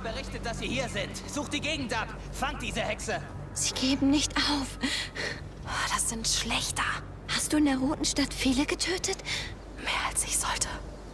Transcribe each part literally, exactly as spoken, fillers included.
berichtet, dass Sie hier sind. Sucht die Gegend ab. Fangt diese Hexe. Sie geben nicht auf. Oh, das sind Schlechter. Hast du in der Roten Stadt viele getötet? Mehr als ich sollte.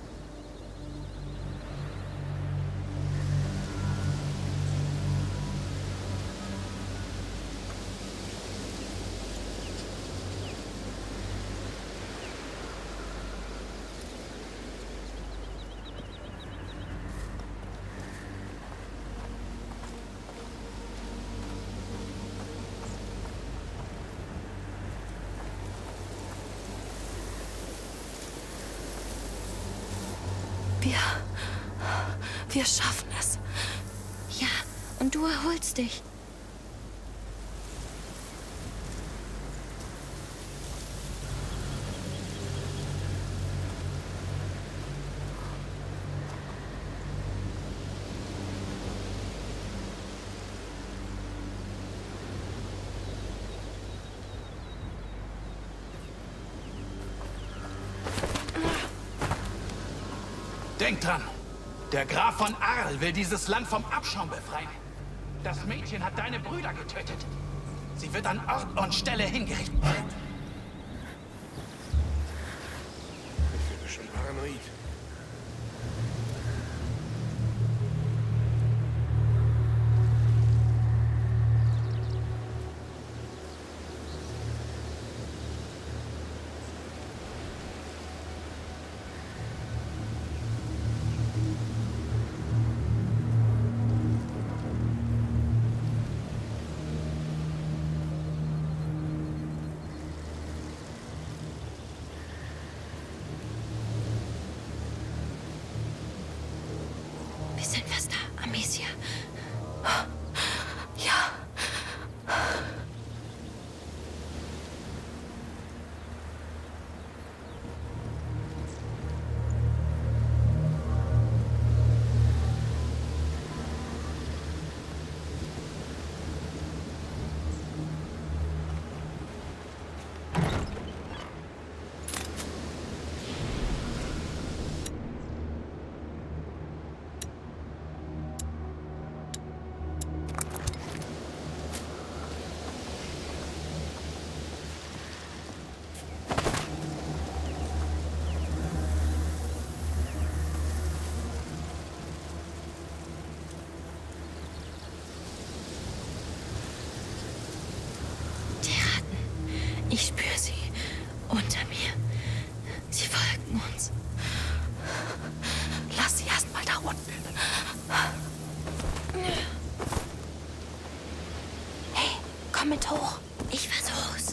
Wir... Wir schaffen es. Ja, und du erholst dich. Denk dran, der Graf von Arl will dieses Land vom Abschaum befreien. Das Mädchen hat deine Brüder getötet. Sie wird an Ort und Stelle hingerichtet werden. Ich werde schon paranoid. Wir sind fast da, Amicia. Ja. Ich spüre sie unter mir. Sie folgen uns. Lass sie erst mal da unten. Hey, komm mit hoch. Ich versuch's.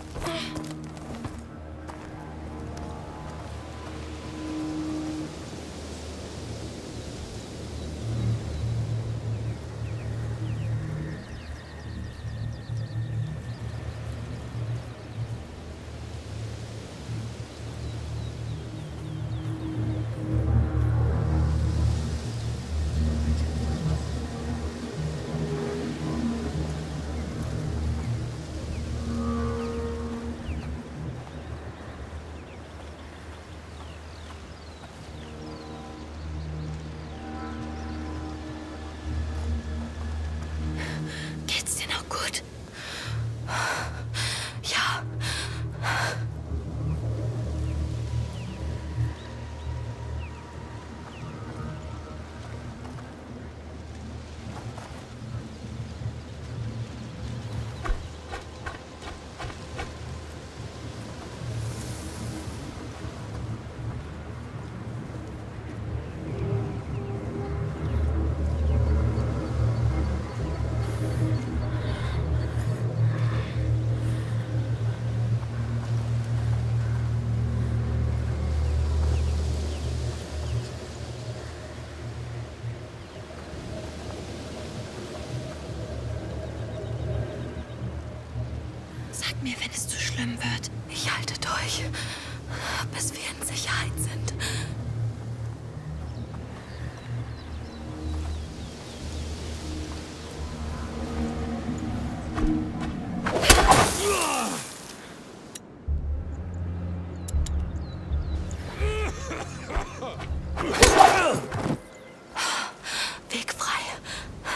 Geht's dir noch gut? Ja. Sag mir, wenn es zu schlimm wird. Ich halte durch, bis wir in Sicherheit sind. Weg frei.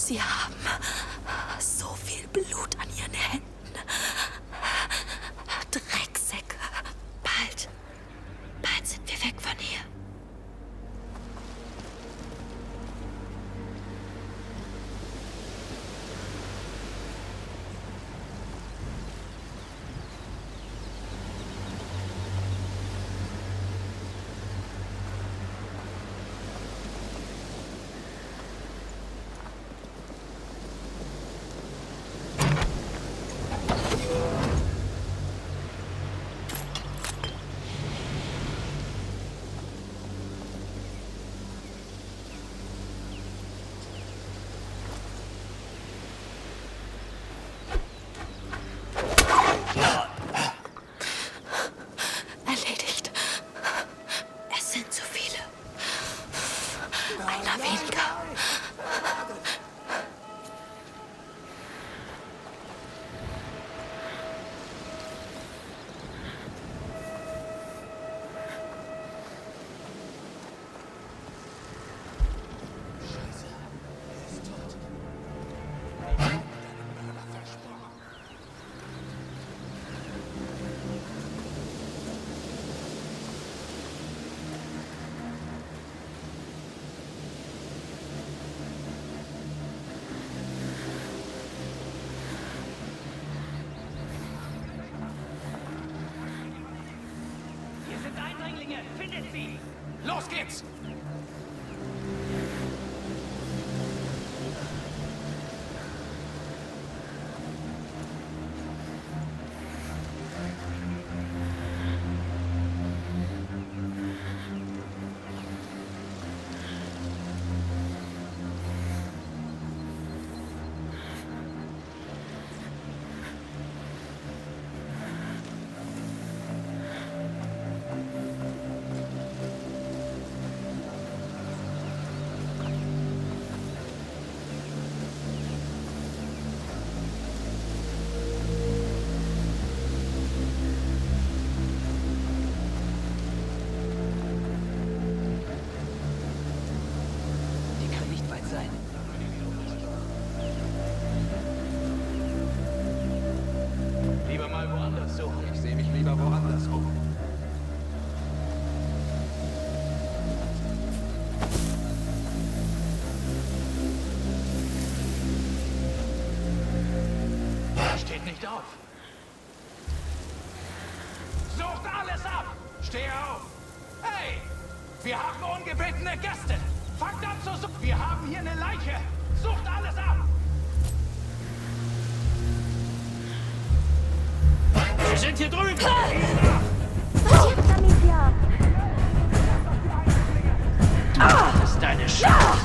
Sie haben so viel Blut an ihren Händen. Drecksäcke. Bald. Bald sind wir weg von hier. Erledigt. Es sind zu viele. Einer weniger. Hier sind Eindringlinge! Findet sie! Los geht's! Die kann nicht weit sein. Lieber mal woanders suchen. Ich sehe mich lieber woanders um. Steht nicht auf. Sucht alles ab! Steh auf! Hey! Wir haben ungebetene Gäste! Fangt an zu suchen! Wir haben hier eine Leiche! Sucht alles ab! Wir sind hier drüben! Das ist deine Chance!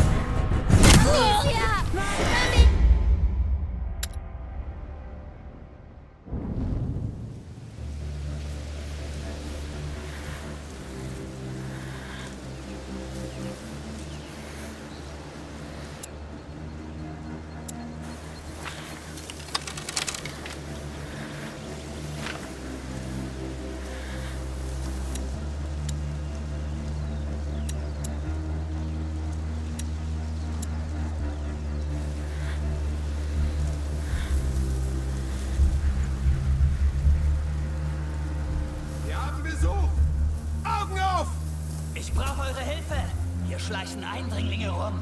Wir haben Besuch! Augen auf! Ich brauche eure Hilfe! Hier schleichen Eindringlinge rum.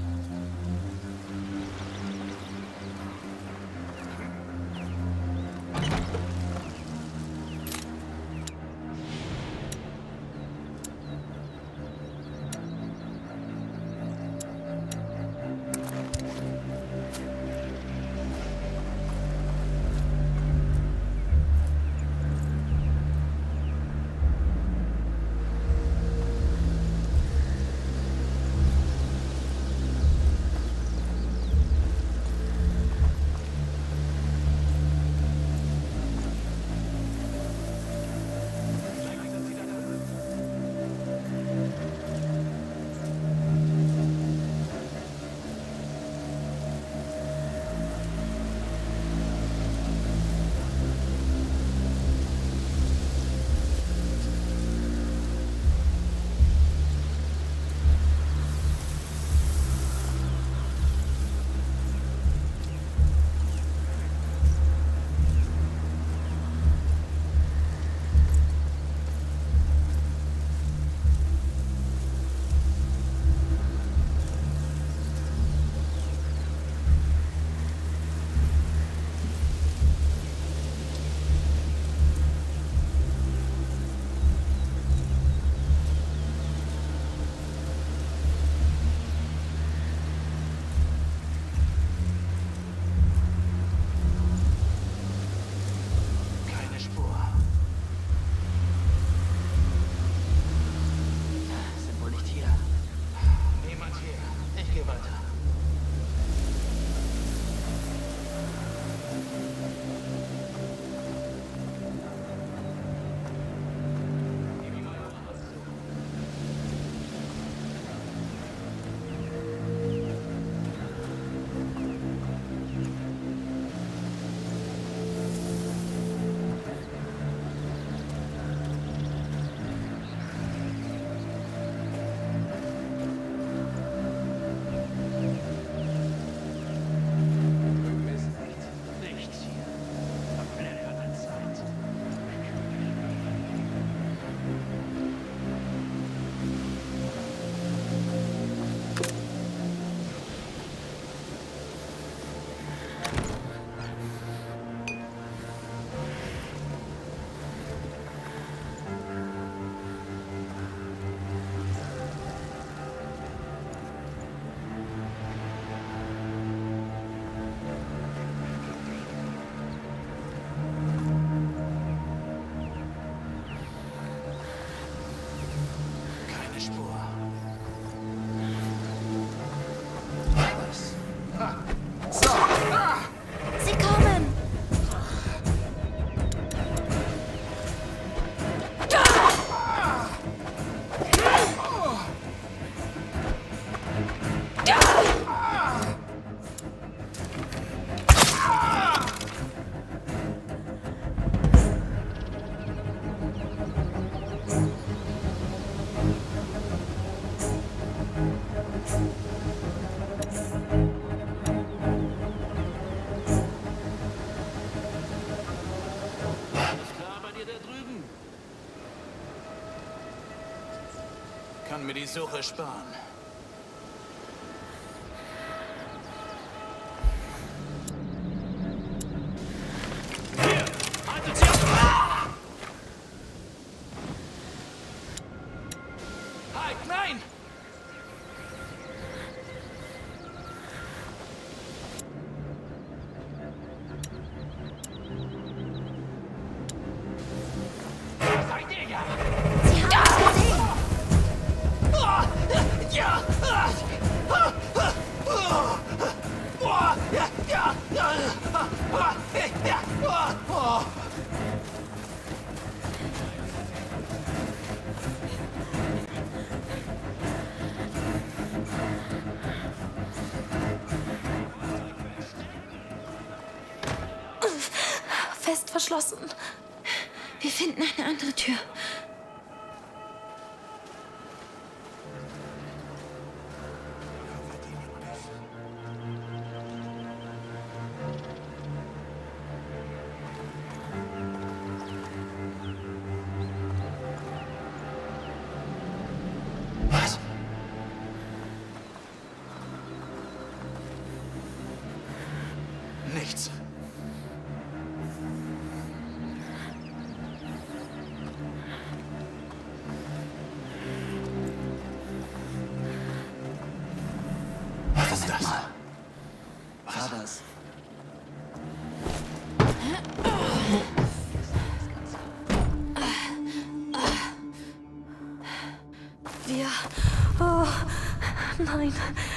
die Suche sparen. Hier! Haltet sie auf! Ah! Halt, nein! Da seid ihr ja! Sie haben uns gesehen. Ah! Ja! Ah! Ah! Ah! Ah! Ja! Ja! Ja! Ah! Ah! Ja! Ah! Ah! Fest verschlossen. Wir finden eine andere Tür. Was? Nichts. Was ist das? Was war das? Wir... Oh, nein.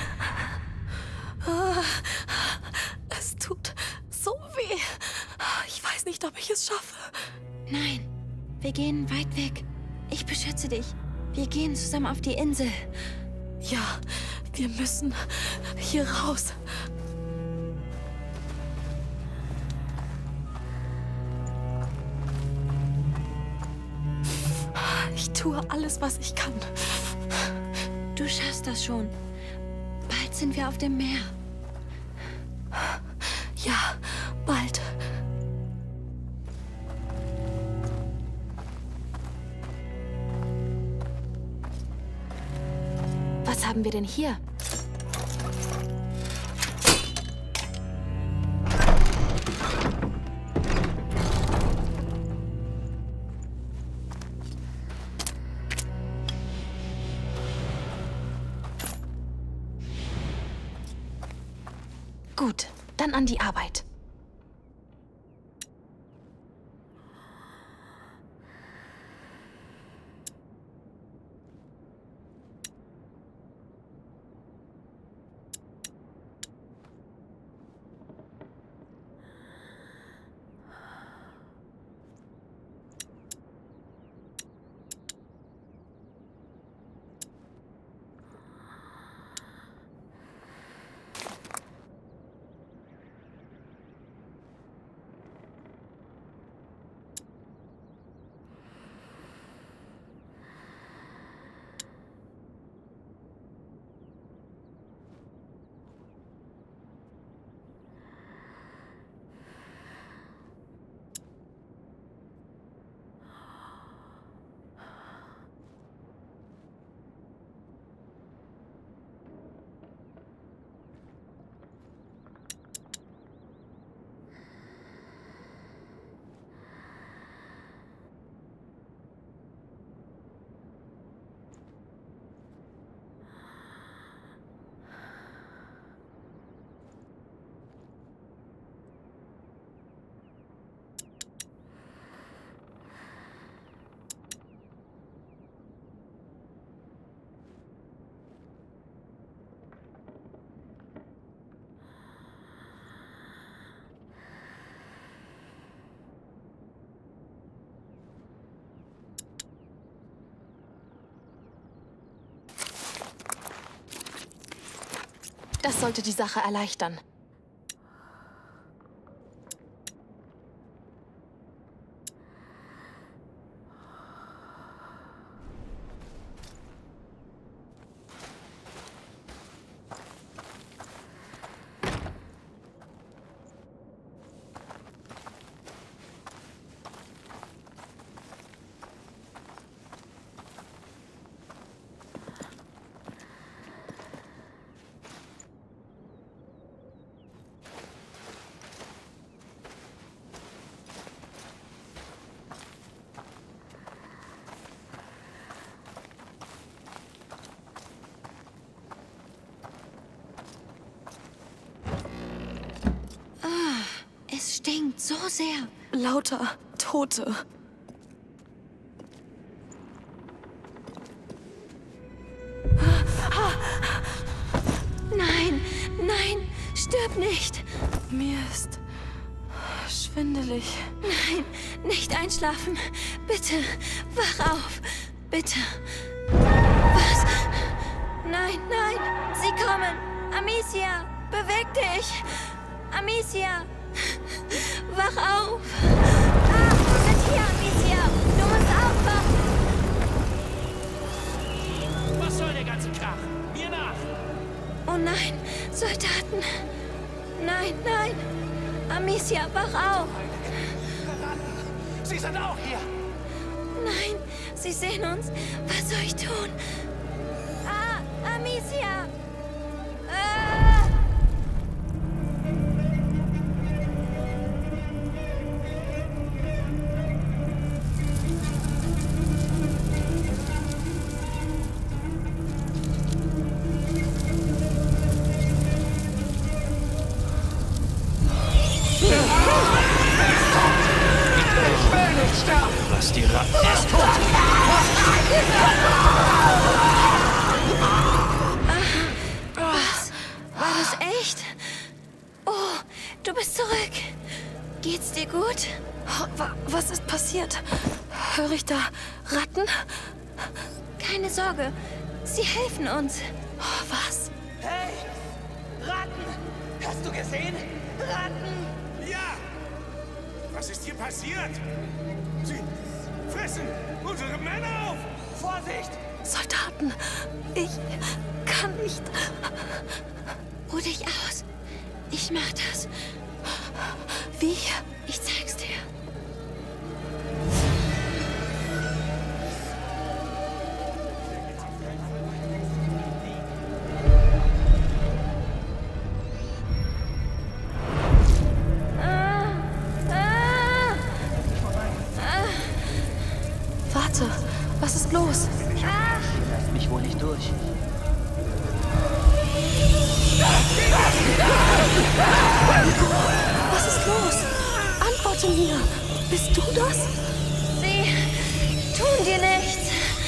Ah, es tut so weh. Ich weiß nicht, ob ich es schaffe. Nein, wir gehen weit weg. Ich beschütze dich. Wir gehen zusammen auf die Insel. Ja, wir müssen hier raus. Ich tue alles, was ich kann. Du schaffst das schon. Bald sind wir auf dem Meer. Ja, bald. Was haben wir denn hier? Gut, dann an die Arbeit. Das sollte die Sache erleichtern. stinkt so sehr. Lauter Tote. Nein, nein, stirb nicht. Mir ist schwindelig. Nein, nicht einschlafen. Bitte, wach auf. Bitte. Was? Nein, nein, sie kommen. Amicia, beweg dich. Amicia, wach auf. Ah, sie sind hier, Amicia. Du musst aufwachen. Was soll der ganze Krach? Mir nach! Oh nein, Soldaten. Nein, nein. Amicia, wach auf. Sie sind auch hier. Nein, sie sehen uns. Was soll ich tun? Ah, Amicia. Ah! Was die Ratte ist tot! Was? War das echt? Oh, du bist zurück. Geht's dir gut? Wa- Was ist passiert? Höre ich da Ratten? Keine Sorge, sie helfen uns. Was? Hey! Ratten! Hast du gesehen? Ratten! Ja! Was ist hier passiert? Sie fressen unsere Männer auf! Vorsicht! Soldaten! Ich kann nicht. Ruh dich aus. Ich mach das. Wie? Ich zeig's dir. Warte, was ist los? Lass mich wohl nicht durch. Was ist los? Antworte mir. Bist du das? Sie tun dir nichts.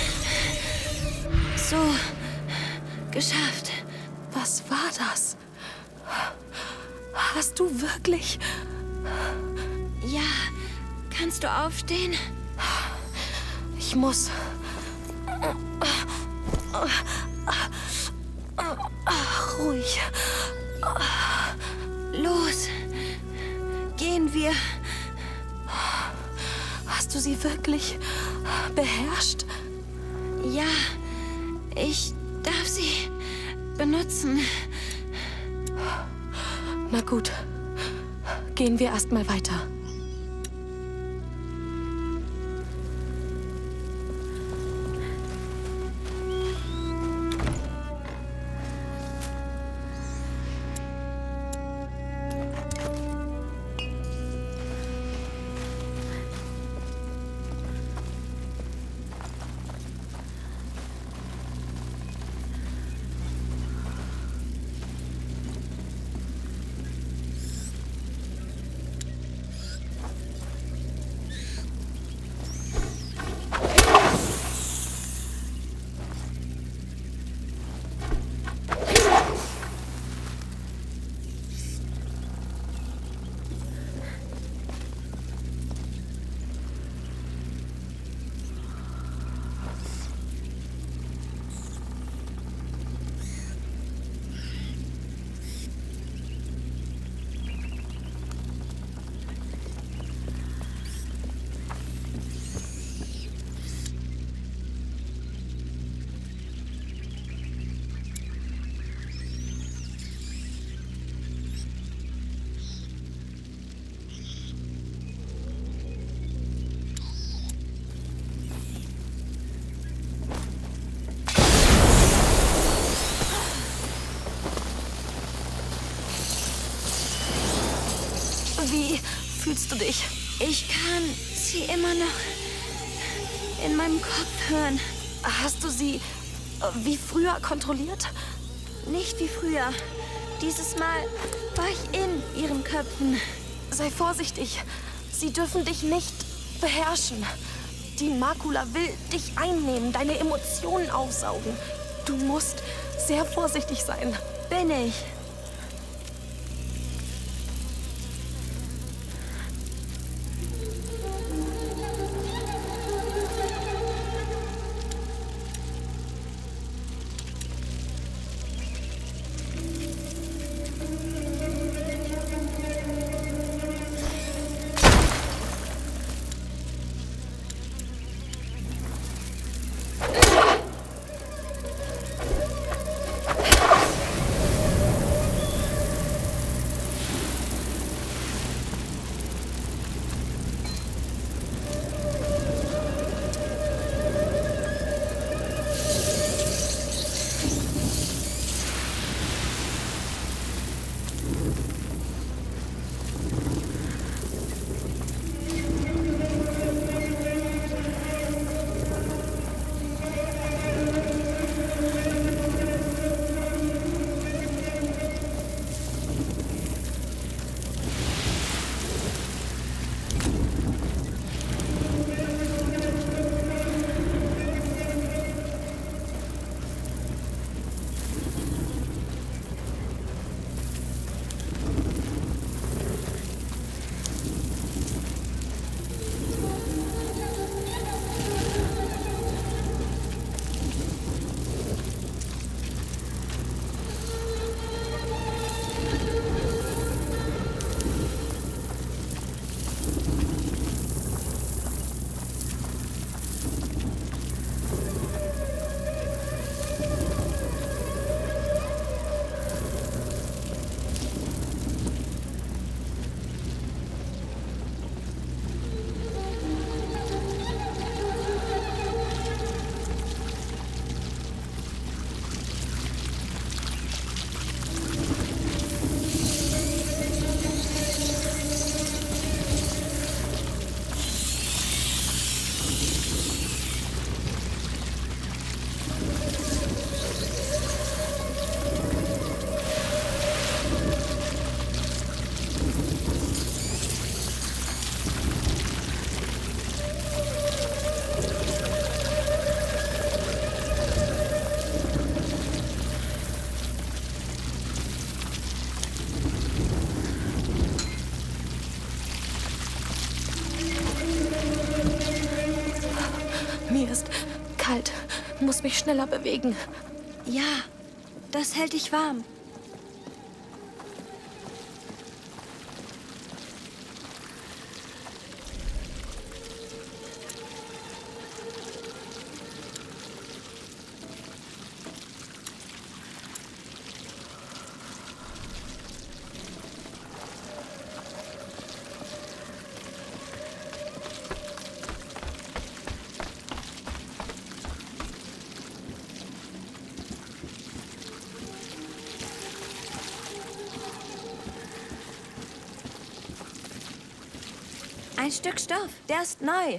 So, geschafft. Was war das? Hast du wirklich... Ja, kannst du aufstehen? Ich muss... Ruhig. Los, gehen wir. Hast du sie wirklich beherrscht? Ja, ich darf sie benutzen. Na gut. Gehen wir erst mal weiter. Wie fühlst du dich? Ich kann sie immer noch in meinem Kopf hören. Hast du sie äh, wie früher kontrolliert? Nicht wie früher. Dieses Mal war ich in ihren Köpfen. Sei vorsichtig. Sie dürfen dich nicht beherrschen. Die Makula will dich einnehmen, deine Emotionen aufsaugen. Du musst sehr vorsichtig sein. Bin ich. Mir ist kalt. Muss mich schneller bewegen. Ja, das hält dich warm. Ein Stück Stoff, der ist neu.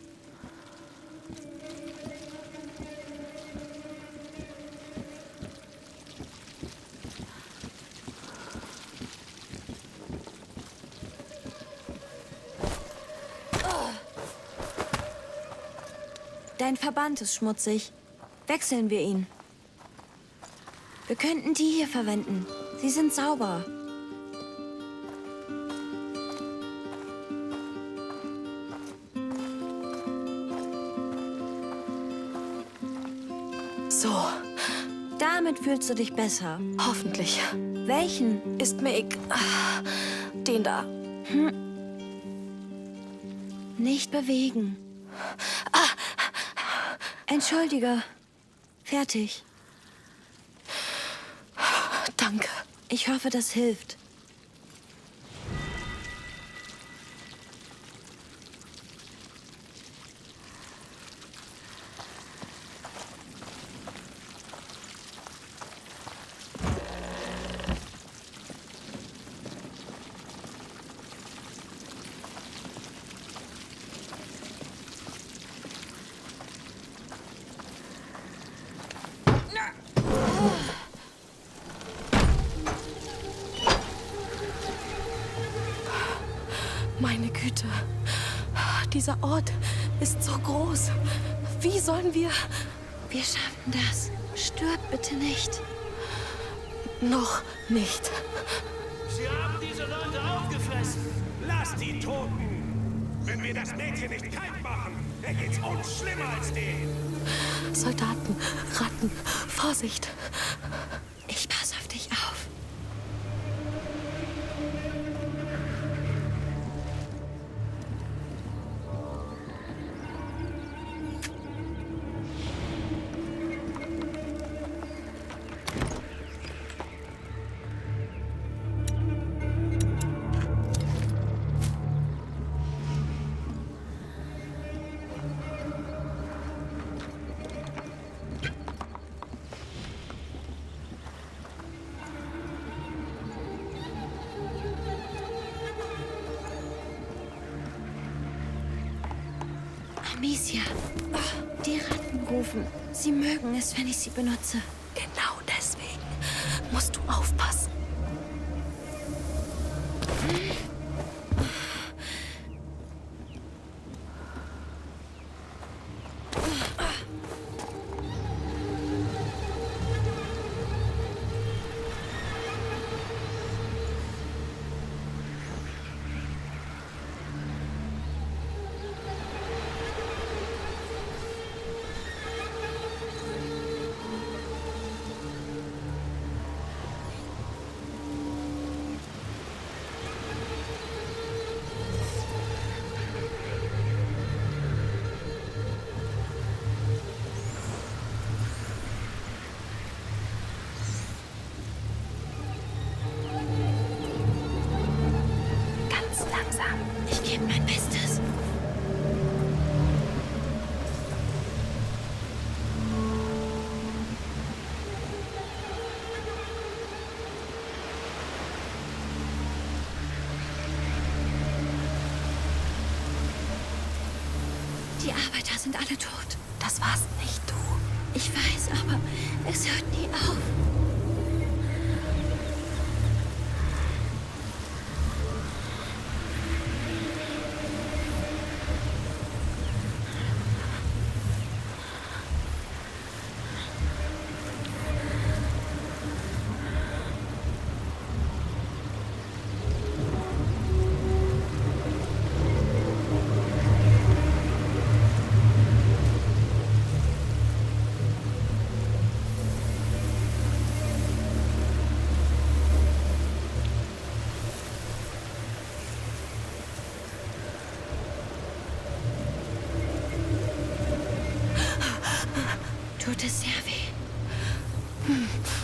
Dein Verband ist schmutzig. Wechseln wir ihn. Wir könnten die hier verwenden. Sie sind sauber. So. Damit fühlst du dich besser. Hoffentlich. Welchen? Ist mir egal. Den da. Hm. Nicht bewegen. Ah. Entschuldige. Fertig. Danke. Ich hoffe, das hilft. Meine Güte. Dieser Ort ist so groß. Wie sollen wir... Wir schaffen das. Stirb bitte nicht. Noch nicht. Sie haben diese Leute aufgefressen. Lass die Toten! Wenn wir das Mädchen nicht kalt machen, dann geht's uns schlimmer als denen. Soldaten, Ratten, Vorsicht. Ich passe auf dich auf. Amicia, die Ratten rufen. Sie mögen es, wenn ich sie benutze. Genau deswegen musst du aufpassen. Ich gebe mein Bestes. Die Arbeiter sind alle tot. Das warst nicht du. Ich weiß, aber es hört nie auf. Tut es sehr weh.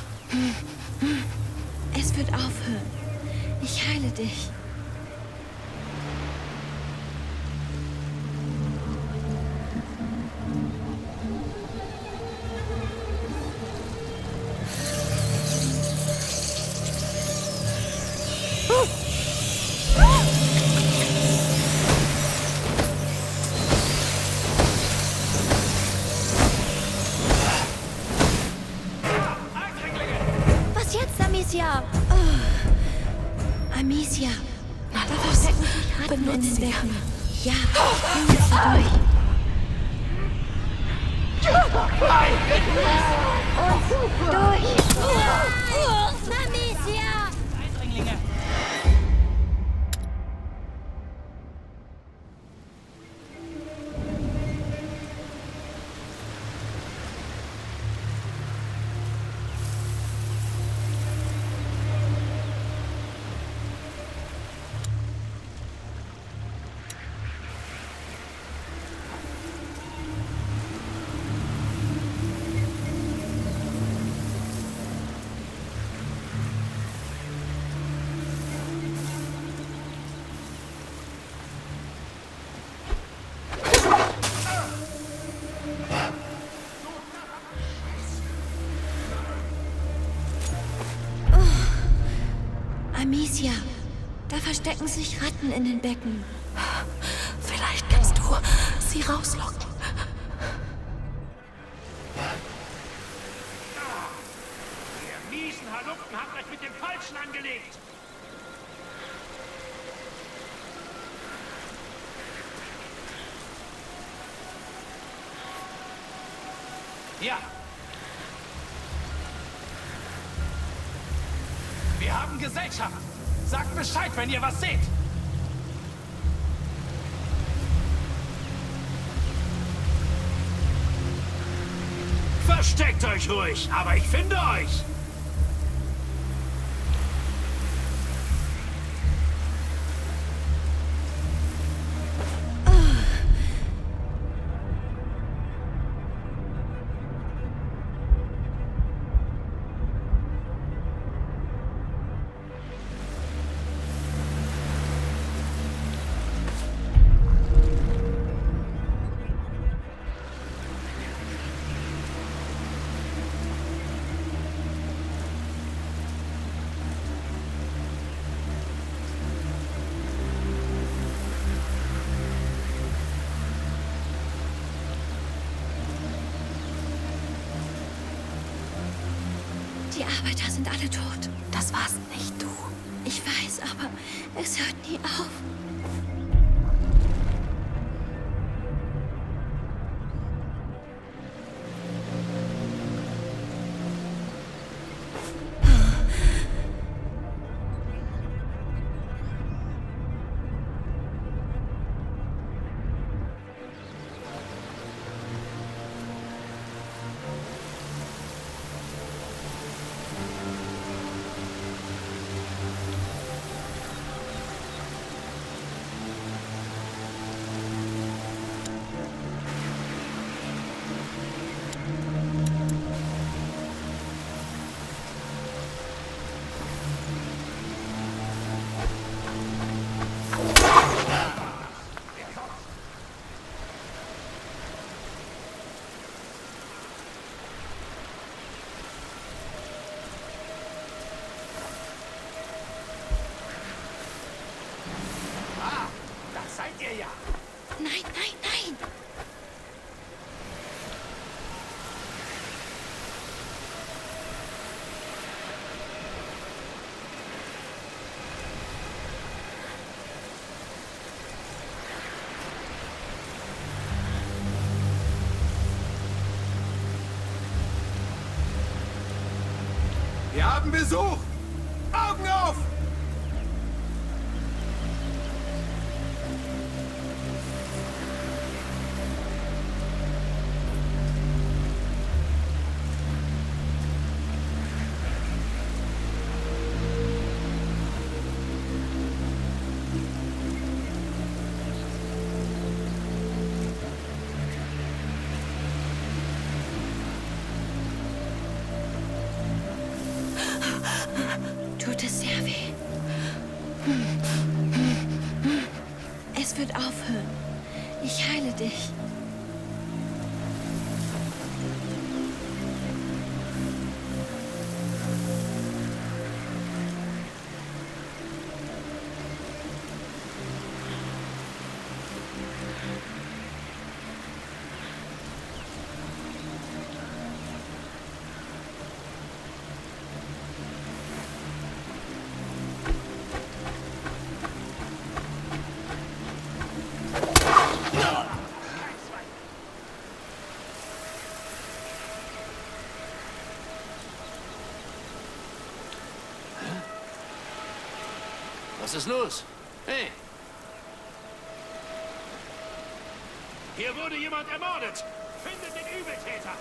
Es wird aufhören. Ich heile dich. Amicia! Oh. Amicia! Na Da los, verstecken sich Ratten in benutzt den sie. Becken. Ja, bring sie durch. Und durch! Amicia! Eindringlinge! Amicia, da verstecken sich Ratten in den Becken. Vielleicht kannst du sie rauslocken. Ihr miesen Halunken habt euch mit dem Falschen angelegt. Ja. Wir haben Gesellschaft. Sagt Bescheid, wenn ihr was seht. Versteckt euch ruhig, aber ich finde euch. Die Arbeiter sind alle tot. Das warst nicht du. Ich weiß, aber es hört nie auf. Seid ihr ja. Nein, nein, nein! Wir haben Besuch! Augen auf! Tut es sehr weh. Es wird aufhören. Ich heile dich. Was ist los? Hey! Hier wurde jemand ermordet! Findet den Übeltäter!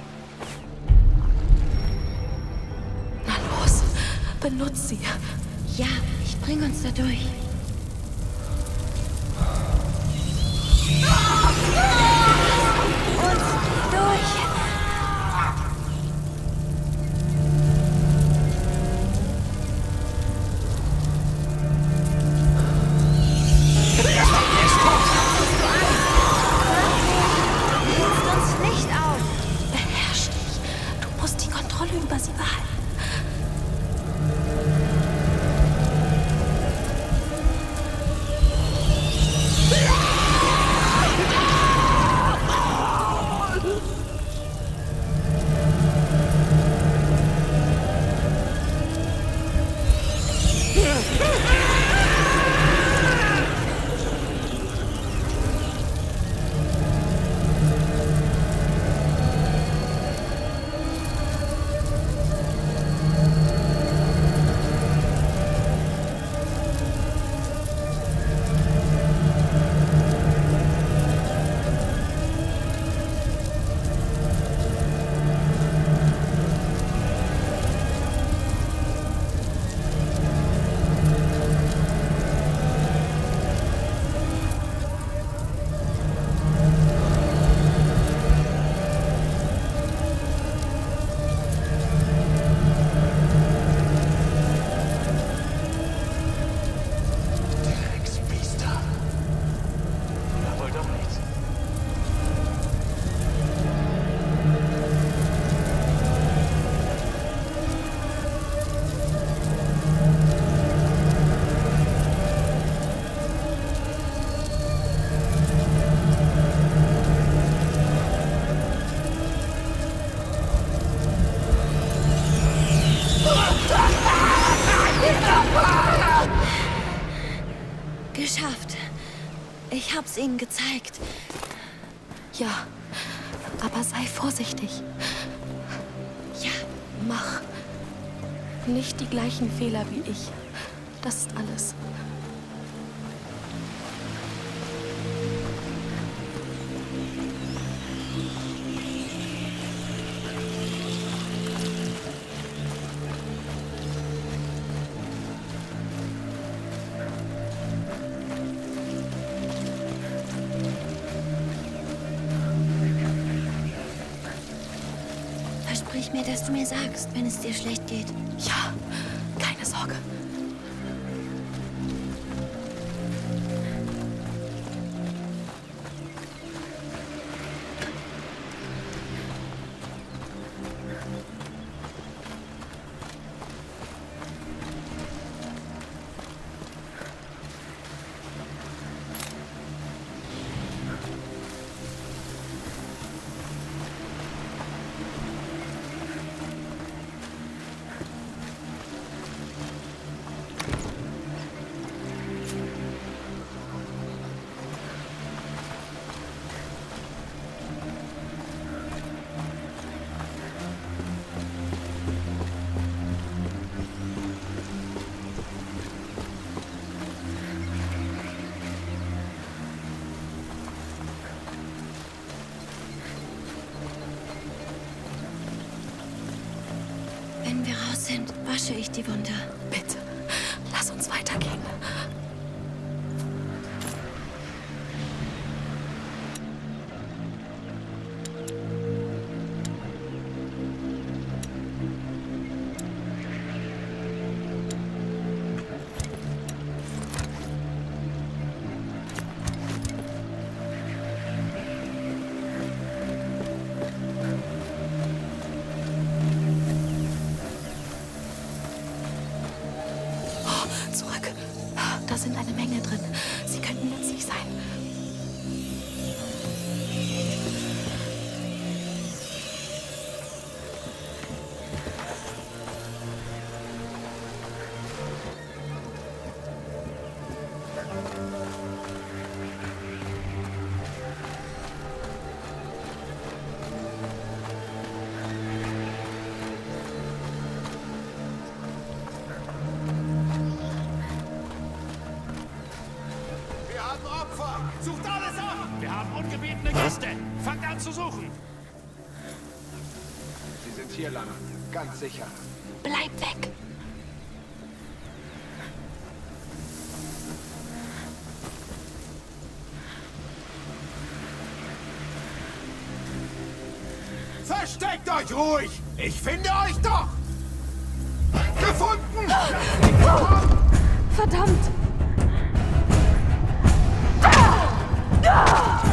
Benutz sie. Ja, ich bring uns da durch. Uns durch. Über sie behalten. Geschafft. Ich hab's ihnen gezeigt. Ja, aber sei vorsichtig. Ja. Mach nicht die gleichen Fehler wie ich. Das ist alles. Versprich mir, dass du mir sagst, wenn es dir schlecht geht. Ja, keine Sorge. Wenn wir raus sind, wasche ich die Wunde. Bitte, lass uns weitergehen. Zurück. Da sind eine Menge drin. Sie könnten nützlich sein. Sucht alles ab! Wir haben ungebetene Gäste! Fangt an zu suchen! Sie sind hier, Lana. Ganz sicher. Bleib weg. Versteckt euch ruhig! Ich finde euch doch! Gefunden! Verdammt!